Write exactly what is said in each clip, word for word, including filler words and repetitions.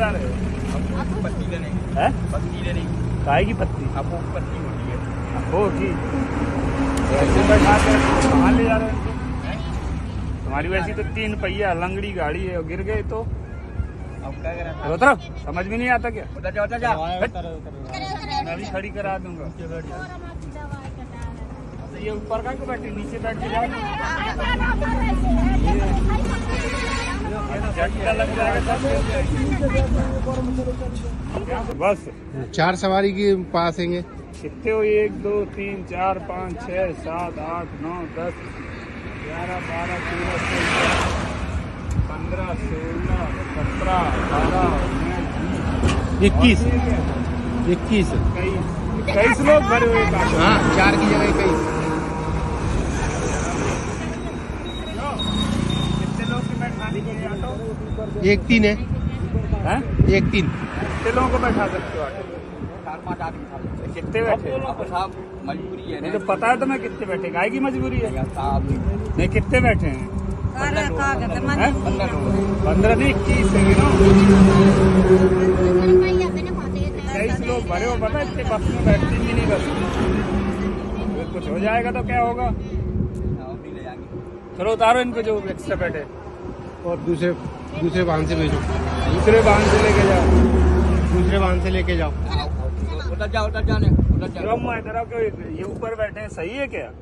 जा रहे हो? पत्ती लेने है पत्ती लेने काय की पत्ती? आपको पत्ती होती है वो की ऐसे बैठा कर कहाँ ले जा रहे हो? तुम्हारी वैसी तो तीन पहिया लंगड़ी गाड़ी है, गिर गए तो अब क्या करें? उतरो, समझ में नहीं आता क्या? उधर जा उधर जा मैं भी खड़ी करा दूंगा। तो ये ऊपर का क्यों बैठे, नीचे बैठ के जाओ। झटका लग जाएगा सब। बस चार सवारी के पास हैंगे कितने हो? एक दो तीन चार पाँच छः सात आठ नौ दस ग्यारह बारह तेरह चौदह पंद्रह सोलह सत्रह अठारह उन्नीस इक्कीस इक्कीस इक्कीस इक्कीस लोग भरे हुए। हाँ, चार की जगह इक्कीस। कितने लोग के बैठाने के लिए ऑटो? एक तीन है, हैं? एक तीन। कितने लोगों को बैठा सकते हो ऑटो? चार पाँच आदमी कितने बैठे? आपको साहब मजबूरी है नहीं तो पता है तुम्हें कितने बैठे, गाय की मजबूरी है। साहब नहीं कितने बैठे हैं? हैं? पंद्रह नहीं इक्कीस है ना। तेईस लोग भरे हो, पता है इतने बस में बैठते भी नहीं बस। अगर कुछ हो जाएगा तो क्या होगा? ले जाएंगे। चलो उतारो इनको जो एक्स्ट्रा बैठे और दूसरे दूसरे वाहन से भेजो, दूसरे वाहन से लेके जाओ। दूसरे वाहन से लेके जाओ। उधर जा उधर जाने उधर जा क्यों मैं इधर क्यों ये ऊपर बैठे हैं, सही है क्या?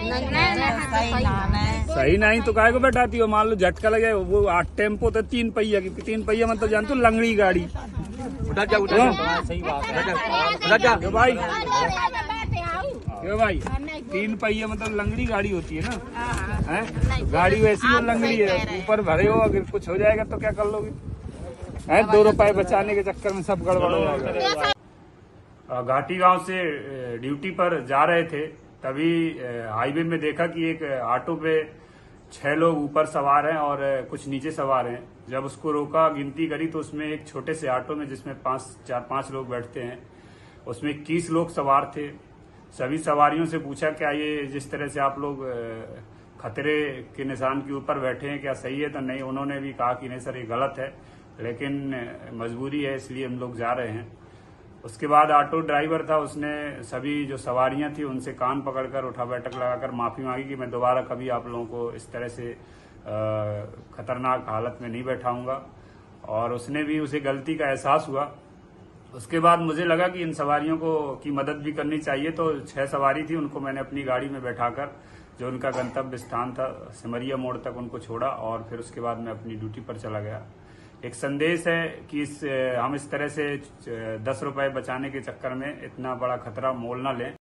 नहीं सही नहीं तो काहे को बैठाती हो? मान लो झटका लगे, वो आठ टेम्पो तो तीन पहिया की, तीन पहिया मतलब जानते हो लंगड़ी गाड़ी। उधर जा उधर जा सही बात है उधर जा क्यों भाई, क्यों भाई तीन पहिया मतलब लंगड़ी गाड़ी होती है ना, है गाड़ी वैसी वो लंगड़ी है। ऊपर भरे हो, अगर कुछ हो जाएगा तो क्या कर लोगे? है दो रुपए बचाने के चक्कर में सब गड़बड़ हो जाएगा। घाटी गांव से ड्यूटी पर जा रहे थे, तभी हाईवे में देखा कि एक ऑटो पे छह लोग ऊपर सवार हैं और कुछ नीचे सवार हैं। जब उसको रोका, गिनती करी तो उसमें एक छोटे से ऑटो में जिसमें पांच चार पांच लोग बैठते हैं, उसमें इक्कीस लोग सवार थे। सभी सवारियों से पूछा क्या ये जिस तरह से आप लोग खतरे के निशान के ऊपर बैठे हैं क्या सही है? तो नहीं, उन्होंने भी कहा कि नहीं सर ये गलत है, लेकिन मजबूरी है इसलिए हम लोग जा रहे हैं। उसके बाद ऑटो ड्राइवर था, उसने सभी जो सवारियां थी उनसे कान पकड़कर उठा बैठक लगाकर माफी मांगी कि मैं दोबारा कभी आप लोगों को इस तरह से खतरनाक हालत में नहीं बैठाऊंगा, और उसने भी उसे गलती का एहसास हुआ। उसके बाद मुझे लगा कि इन सवारियों को की मदद भी करनी चाहिए, तो छह सवारी थी, उनको मैंने अपनी गाड़ी में बैठाकर जो उनका गंतव्य स्थान था सिमरिया मोड़ तक उनको छोड़ा, और फिर उसके बाद मैं अपनी ड्यूटी पर चला गया। एक संदेश है कि इस हम इस तरह से दस रुपए बचाने के चक्कर में इतना बड़ा खतरा मोल न लें।